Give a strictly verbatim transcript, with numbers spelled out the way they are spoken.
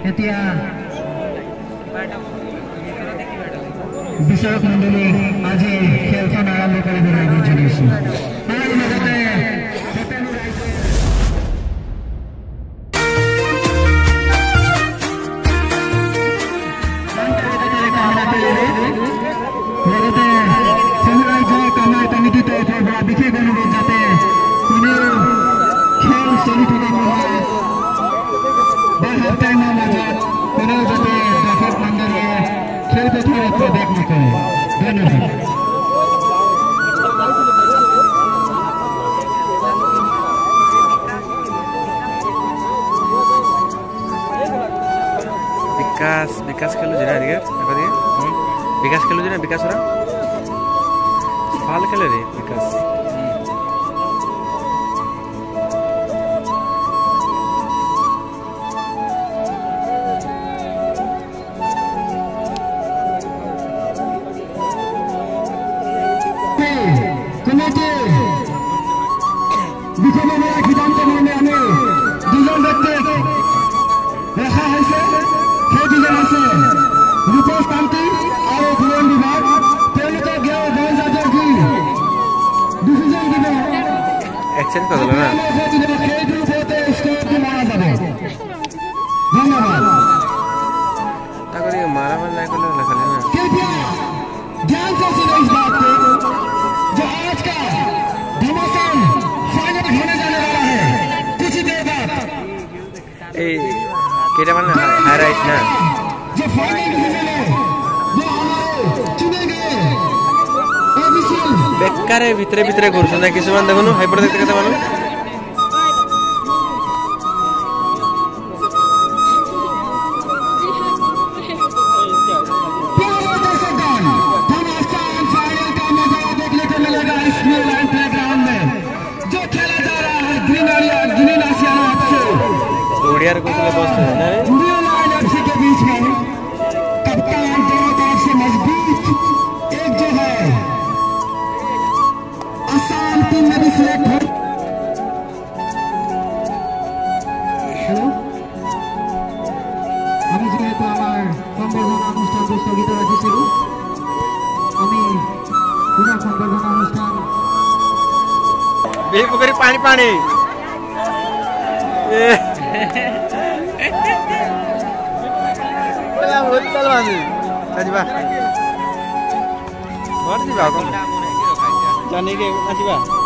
এতিয়া বিচাৰক মণ্ডলী আজি খেলখন আৰম্ভ কৰিবলৈ বিচাৰিছো। আৰু লগতে লগতে সাম্ৰাজ্যৰ কামাৰ কমিটিৰ তৰফৰ পৰা বিশেষ অনুৰোধ যাতে কোনেও খেল চলি থকা সময়ত বা হাফ টাইমৰ মাজত কোনেও যাতে দৰ্শক মণ্ডলীয়ে খেলপথাৰত প্ৰৱেশ নকৰে। ধন্যবাদ। विकास विकास खेलो जी ना दिए देखो दिए विकास खेलो जी ना विकास रा फाल खेले रे विकास কমিটি বিখনৰ সিদ্ধান্ত মৰ্মে আমি দুজন ব্যক্তিক দেখা হৈছে। সেই দুজন আছে ৰূপেশ কান্তি আৰু ধীৰেন বিভাগ। তেওঁলোকে গণজাতীয় কি ডিচিজন দিব एक्सचेंज कर दो ना সেইটো ওপৰতে স্কোৰটো মৰা যাব। ধন্যবাদ। ताको ये मारा मन नहीं करले ना खाली ना कृपया ध्यान से सुनो इस बात को, जो आज का घमासान फाइनल होने जाने वाला है कुछ ही देर बाद। ए केटा मन हाईलाइट ना जो फाइनल डिसीजन है वो हमारे चुने गए ऑफिशियल बेकार भितरे भितरे घुरछ ना किसुमान देखो न हाइपर देखते कता मानु ओडियार को चले बस है ना रे एफसी के बीच में कप्तान दोनों तरफ से मजबूत एक जो है आसाम टीम में भी सिलेक्ट हो। हेलो আমি যেহেতু আমার সংবর্ধনা অনুষ্ঠান স্থগিত রাখিছিল, আমি পুনঃ সংবর্ধনা অনুষ্ঠান এই পুকুরে পানি পানি बहुत चल बाजी नाचिबा बहुत जीवा कौन जाने के नाचिबा